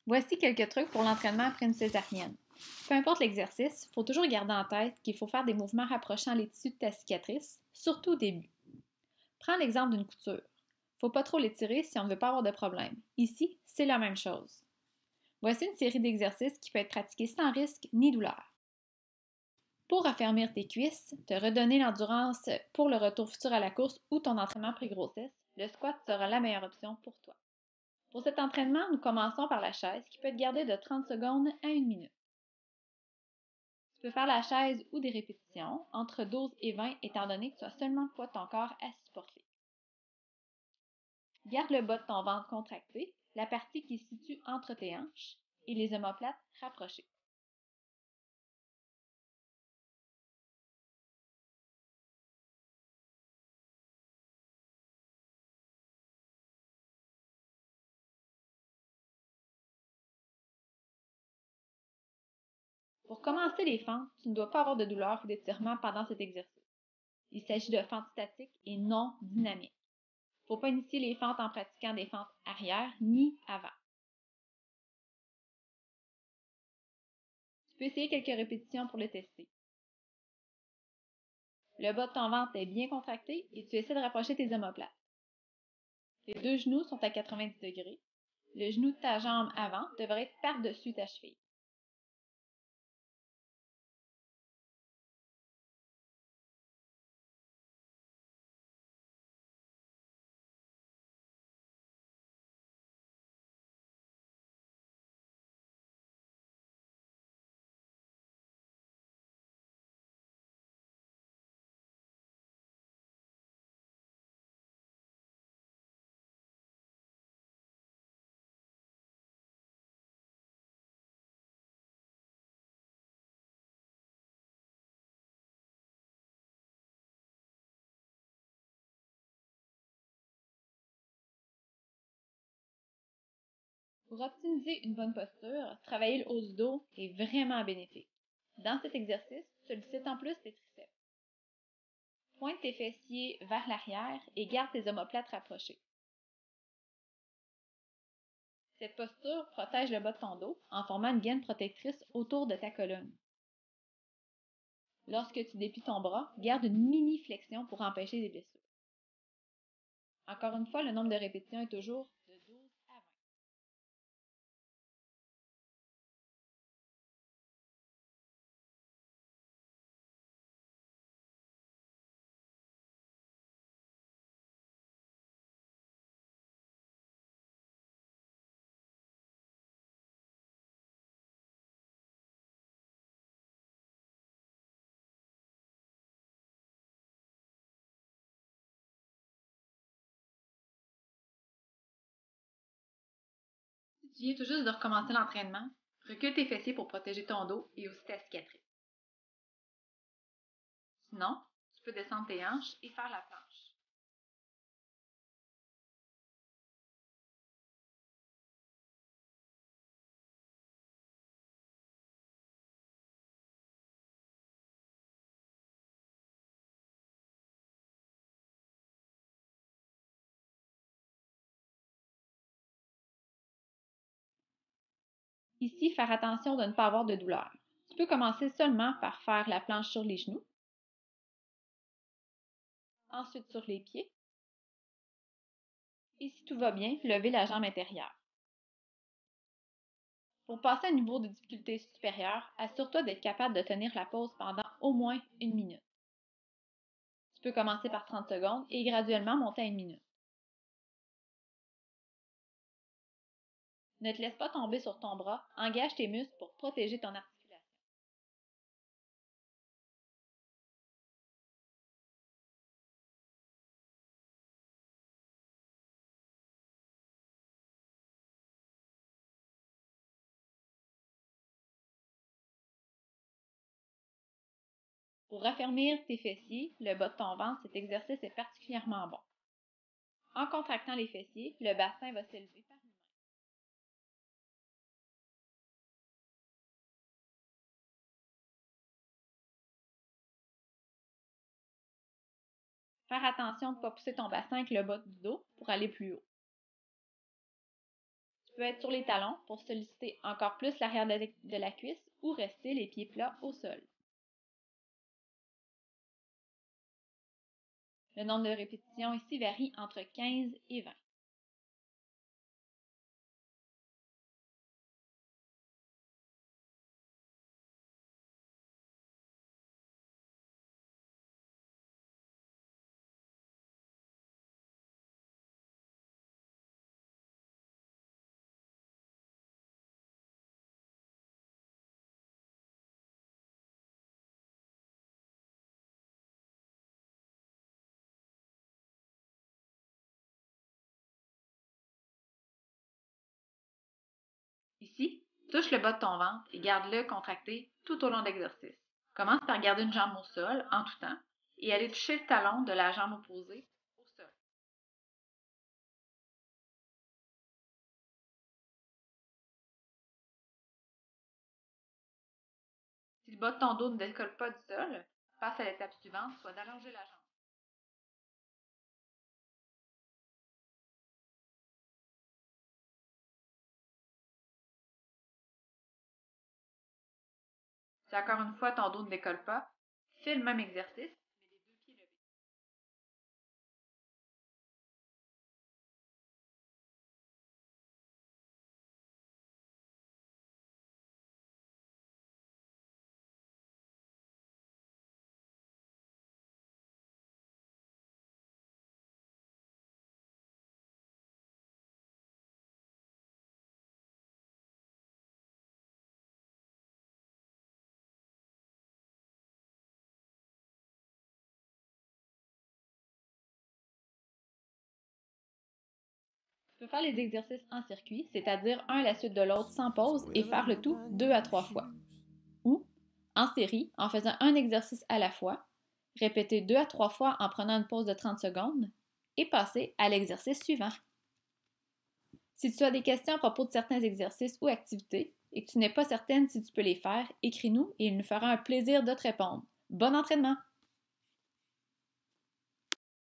Voici quelques trucs pour l'entraînement après une césarienne. Peu importe l'exercice, il faut toujours garder en tête qu'il faut faire des mouvements rapprochant les tissus de ta cicatrice, surtout au début. Prends l'exemple d'une couture. Faut pas trop l'étirer si on ne veut pas avoir de problème. Ici, c'est la même chose. Voici une série d'exercices qui peut être pratiquée sans risque ni douleur. Pour raffermir tes cuisses, te redonner l'endurance pour le retour futur à la course ou ton entraînement pré-grossesse, le squat sera la meilleure option pour toi. Pour cet entraînement, nous commençons par la chaise qui peut être gardée de 30 secondes à 1 minute. Tu peux faire la chaise ou des répétitions, entre 12 et 20 étant donné que tu as seulement le poids de ton corps à supporter. Garde le bas de ton ventre contracté, la partie qui se situe entre tes hanches, et les omoplates rapprochées. Pour commencer les fentes, tu ne dois pas avoir de douleur ou d'étirement pendant cet exercice. Il s'agit de fentes statiques et non dynamiques. Il ne faut pas initier les fentes en pratiquant des fentes arrière ni avant. Tu peux essayer quelques répétitions pour le tester. Le bas de ton ventre est bien contracté et tu essaies de rapprocher tes omoplates. Tes deux genoux sont à 90 degrés. Le genou de ta jambe avant devrait être par-dessus ta cheville. Pour optimiser une bonne posture, travailler le haut du dos est vraiment bénéfique. Dans cet exercice, sollicite en plus tes triceps. Pointe tes fessiers vers l'arrière et garde tes omoplates rapprochées. Cette posture protège le bas de ton dos en formant une gaine protectrice autour de ta colonne. Lorsque tu déplies ton bras, garde une mini flexion pour empêcher des blessures. Encore une fois, le nombre de répétitions est toujours de 12 à 20. Si tu viens tout juste de recommencer l'entraînement, recule tes fessiers pour protéger ton dos et aussi ta cicatrice. Sinon, tu peux descendre tes hanches et faire la planche. Ici, faire attention de ne pas avoir de douleur. Tu peux commencer seulement par faire la planche sur les genoux, ensuite sur les pieds, et si tout va bien, lever la jambe intérieure. Pour passer à un niveau de difficulté supérieur, assure-toi d'être capable de tenir la pause pendant au moins 1 minute. Tu peux commencer par 30 secondes et graduellement monter à 1 minute. Ne te laisse pas tomber sur ton bras, engage tes muscles pour protéger ton articulation. Pour raffermir tes fessiers, le bas de ton ventre, cet exercice est particulièrement bon. En contractant les fessiers, le bassin va s'élever par lui-même. Faire attention de ne pas pousser ton bassin avec le bas du dos pour aller plus haut. peut être sur les talons pour solliciter encore plus l'arrière de la cuisse ou rester les pieds plats au sol. Le nombre de répétitions ici varie entre 15 et 20. Ici, touche le bas de ton ventre et garde-le contracté tout au long de l'exercice. Commence par garder une jambe au sol en tout temps et aller toucher le talon de la jambe opposée au sol. Si le bas de ton dos ne décolle pas du sol, passe à l'étape suivante, soit d'allonger la jambe. Si encore une fois ton dos ne décolle pas, fais le même exercice, mais les deux pieds levés. Tu peux faire les exercices en circuit, c'est-à-dire un à la suite de l'autre sans pause et faire le tout 2 à 3 fois. Ou en série, en faisant un exercice à la fois, répéter 2 à 3 fois en prenant une pause de 30 secondes et passer à l'exercice suivant. Si tu as des questions à propos de certains exercices ou activités et que tu n'es pas certaine si tu peux les faire, écris-nous et il nous fera un plaisir de te répondre. Bon entraînement!